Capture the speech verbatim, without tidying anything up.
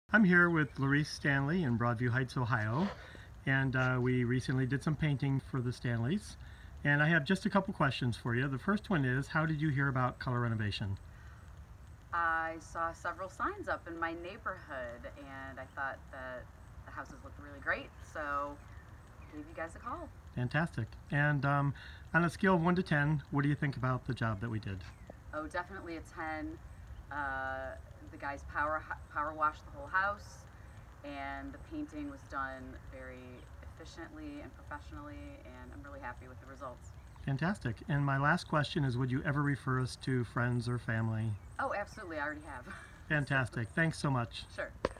I'm here with Lorece Stanley in Broadview Heights, Ohio, and uh, we recently did some painting for the Stanleys. And I have just a couple questions for you. The first one is, how did you hear about Color Renovation? I saw several signs up in my neighborhood and I thought that the houses looked really great, so I gave you guys a call. Fantastic. And um, on a scale of one to ten, what do you think about the job that we did? Oh, definitely a ten. Uh, the guys power power washed the whole house, and the painting was done very efficiently and professionally, and I'm really happy with the results. Fantastic. And my last question is, would you ever refer us to friends or family? Oh, absolutely, I already have. Fantastic. Thanks so much. Sure.